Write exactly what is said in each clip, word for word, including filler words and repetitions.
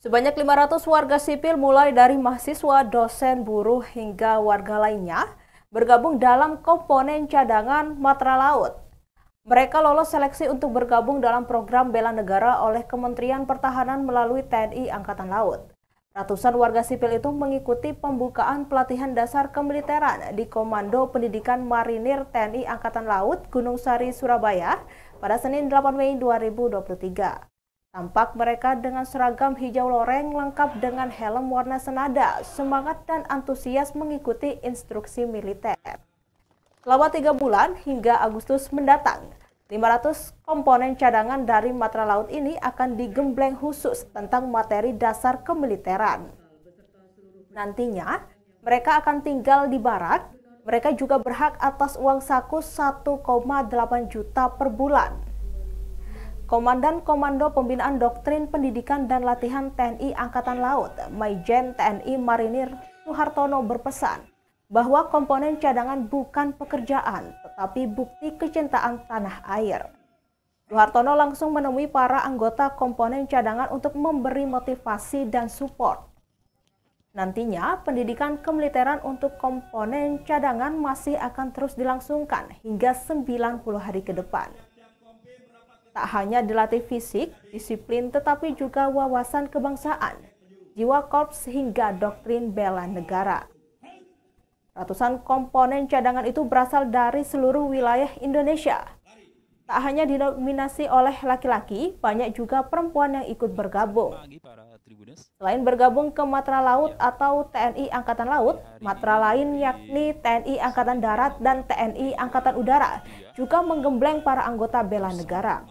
Sebanyak lima ratus warga sipil mulai dari mahasiswa, dosen, buruh, hingga warga lainnya bergabung dalam komponen cadangan Matra Laut. Mereka lolos seleksi untuk bergabung dalam program bela negara oleh Kementerian Pertahanan melalui T N I Angkatan Laut. Ratusan warga sipil itu mengikuti pembukaan pelatihan dasar kemiliteran di Komando Pendidikan Marinir T N I Angkatan Laut Gunung Sari, Surabaya pada Senin delapan Mei dua ribu dua puluh tiga. Tampak mereka dengan seragam hijau loreng lengkap dengan helm warna senada, semangat dan antusias mengikuti instruksi militer. Selama tiga bulan hingga Agustus mendatang, lima ratus komponen cadangan dari Matra Laut ini akan digembleng khusus tentang materi dasar kemiliteran. Nantinya, mereka akan tinggal di barak. Mereka juga berhak atas uang saku satu koma delapan juta per bulan. Komandan Komando Pembinaan Doktrin Pendidikan dan Latihan T N I Angkatan Laut, Maijen T N I Marinir Suhartono berpesan bahwa komponen cadangan bukan pekerjaan, tetapi bukti kecintaan tanah air. Suhartono langsung menemui para anggota komponen cadangan untuk memberi motivasi dan support. Nantinya, pendidikan kemiliteran untuk komponen cadangan masih akan terus dilangsungkan hingga sembilan puluh hari ke depan. Tak hanya dilatih fisik, disiplin, tetapi juga wawasan kebangsaan, jiwa korps hingga doktrin bela negara. Ratusan komponen cadangan itu berasal dari seluruh wilayah Indonesia. Tak hanya didominasi oleh laki-laki, banyak juga perempuan yang ikut bergabung. Selain bergabung ke Matra Laut atau T N I Angkatan Laut, matra lain yakni T N I Angkatan Darat dan T N I Angkatan Udara juga menggembleng para anggota bela negara.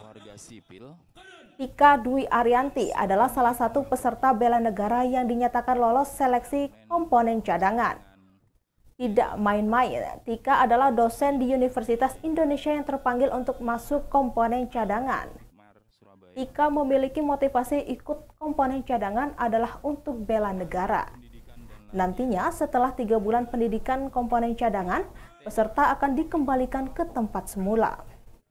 Tika Dwi Arianti adalah salah satu peserta bela negara yang dinyatakan lolos seleksi komponen cadangan. Tidak main-main, Tika adalah dosen di Universitas Indonesia yang terpanggil untuk masuk komponen cadangan. Tika memiliki motivasi ikut komponen cadangan adalah untuk bela negara. Nantinya setelah tiga bulan pendidikan komponen cadangan, peserta akan dikembalikan ke tempat semula.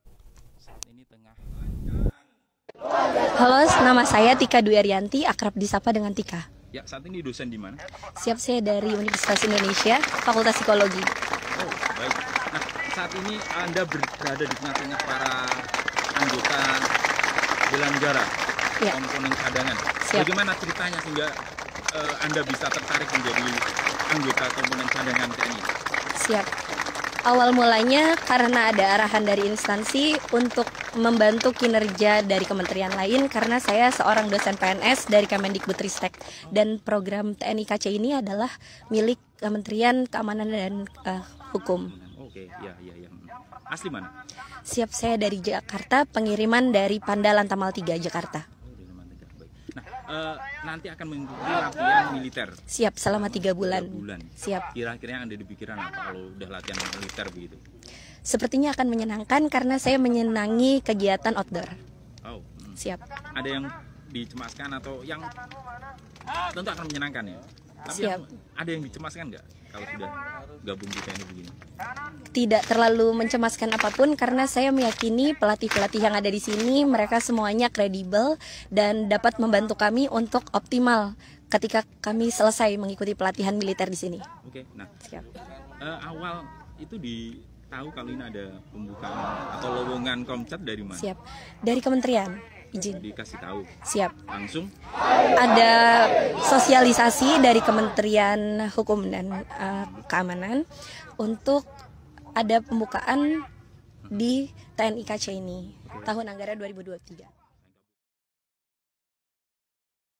Halo, nama saya Tika Dwi Arianti, akrab disapa dengan Tika. Ya, saat ini dosen di mana? Siap, saya dari Universitas Indonesia, Fakultas Psikologi. Oh, baik. Nah, saat ini Anda berada di tengah-tengah para anggota bela negara, ya, komponen cadangan. Siap. Bagaimana ceritanya sehingga uh, Anda bisa tertarik menjadi anggota komponen cadangan T N I? Siap. Awal mulanya karena ada arahan dari instansi untuk membantu kinerja dari kementerian lain, karena saya seorang dosen P N S dari Kemendikbudristek dan program T N I K C ini adalah milik Kementerian Keamanan dan uh, Hukum. Oke, ya, ya, ya. Asli mana? Siap, saya dari Jakarta, pengiriman dari Pandalan Tamal tiga, Jakarta. Nah, uh, nanti akan mengikuti latihan militer. Siap, selama tiga bulan. bulan. Siap. Kira-kira yang ada di pikiran apa kalau udah latihan militer begitu? Sepertinya akan menyenangkan karena saya menyenangi kegiatan outdoor. Oh, hmm. Siap. Ada yang dicemaskan atau yang tentu akan menyenangkan ya? Tapi Siap. Yang, ada yang dicemaskan nggak kalau sudah gabung di T N I begini? Tidak terlalu mencemaskan apapun karena saya meyakini pelatih-pelatih yang ada di sini mereka semuanya kredibel dan dapat membantu kami untuk optimal ketika kami selesai mengikuti pelatihan militer di sini. Oke, nah, siap. Uh, awal itu di tahu kalau ini ada pembukaan atau lowongan Komcat dari mana? Siap, dari kementerian. Izin. Dikasih tahu. Siap. Langsung. Ada sosialisasi dari Kementerian Hukum dan uh, Keamanan untuk ada pembukaan di T N I K C ini tahun anggaran dua ribu dua puluh tiga.